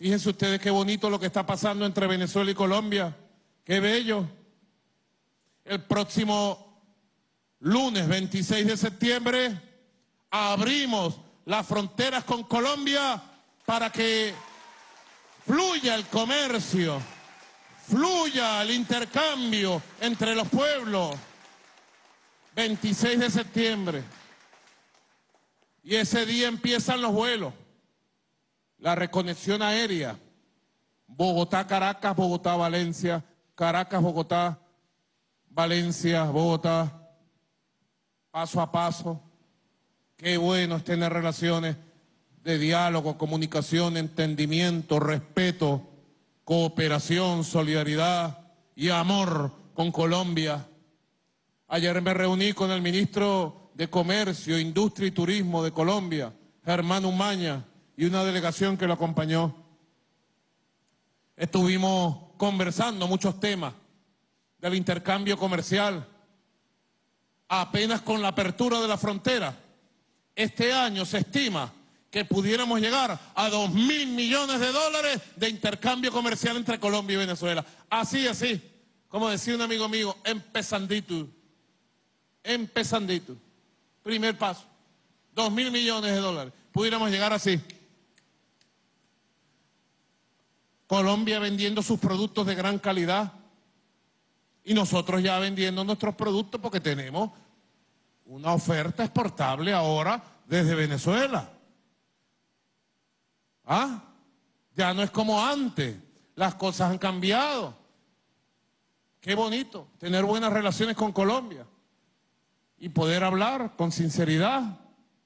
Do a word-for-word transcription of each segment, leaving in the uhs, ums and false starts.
Fíjense ustedes qué bonito lo que está pasando entre Venezuela y Colombia. Qué bello. El próximo lunes veintiséis de septiembre abrimos las fronteras con Colombia para que fluya el comercio, fluya el intercambio entre los pueblos. veintiséis de septiembre. Y ese día empiezan los vuelos, la reconexión aérea, Bogotá-Caracas, Bogotá-Valencia, Caracas-Bogotá, Valencia-Bogotá, paso a paso. Qué bueno es tener relaciones de diálogo, comunicación, entendimiento, respeto, cooperación, solidaridad y amor con Colombia. Ayer me reuní con el ministro de Comercio, Industria y Turismo de Colombia, Germán Umaña, y una delegación que lo acompañó. Estuvimos conversando muchos temas del intercambio comercial. Apenas con la apertura de la frontera, este año se estima que pudiéramos llegar a dos mil millones de dólares de intercambio comercial entre Colombia y Venezuela. Así, así, como decía un amigo mío, empezandito, empezandito. Primer paso, dos mil millones de dólares. Pudiéramos llegar así. Colombia vendiendo sus productos de gran calidad y nosotros ya vendiendo nuestros productos porque tenemos una oferta exportable ahora desde Venezuela. ¿Ah? Ya no es como antes, las cosas han cambiado. Qué bonito tener buenas relaciones con Colombia y poder hablar con sinceridad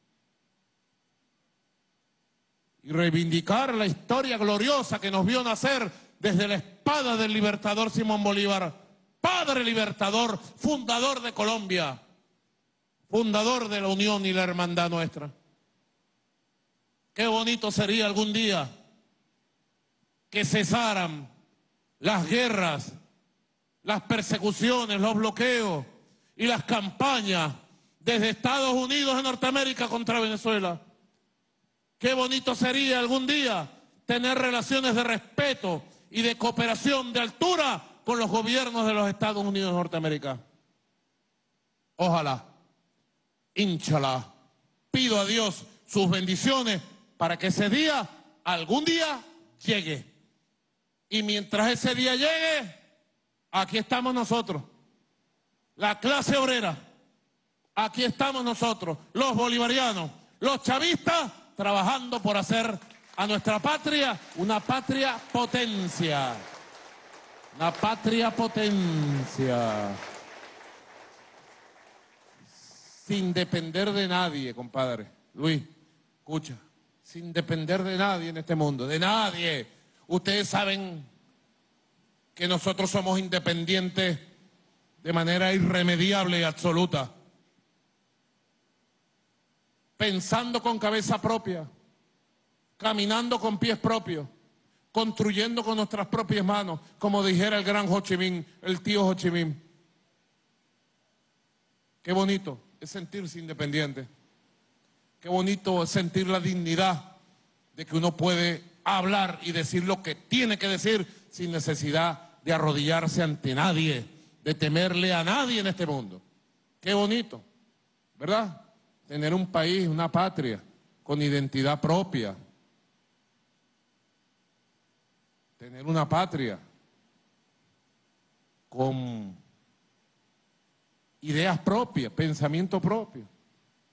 y reivindicar la historia gloriosa que nos vio nacer desde la espada del libertador Simón Bolívar, padre libertador, fundador de Colombia, fundador de la unión y la hermandad nuestra. Qué bonito sería algún día que cesaran las guerras, las persecuciones, los bloqueos y las campañas desde Estados Unidos de Norteamérica contra Venezuela. Qué bonito sería algún día tener relaciones de respeto y de cooperación de altura con los gobiernos de los Estados Unidos de Norteamérica. Ojalá, ínchala, pido a Dios sus bendiciones para que ese día, algún día, llegue. Y mientras ese día llegue, aquí estamos nosotros, la clase obrera, aquí estamos nosotros, los bolivarianos, los chavistas, trabajando por hacer a nuestra patria una patria potencia. Una patria potencia. Sin depender de nadie, compadre. Luis, escucha. Sin depender de nadie en este mundo. De nadie. Ustedes saben que nosotros somos independientes de manera irremediable y absoluta. Pensando con cabeza propia, caminando con pies propios, construyendo con nuestras propias manos, como dijera el gran Ho Chi Minh, el tío Ho Chi Minh. Qué bonito es sentirse independiente. Qué bonito es sentir la dignidad de que uno puede hablar y decir lo que tiene que decir sin necesidad de arrodillarse ante nadie, de temerle a nadie en este mundo. Qué bonito, ¿verdad? Tener un país, una patria, con identidad propia. Tener una patria con ideas propias, pensamiento propio.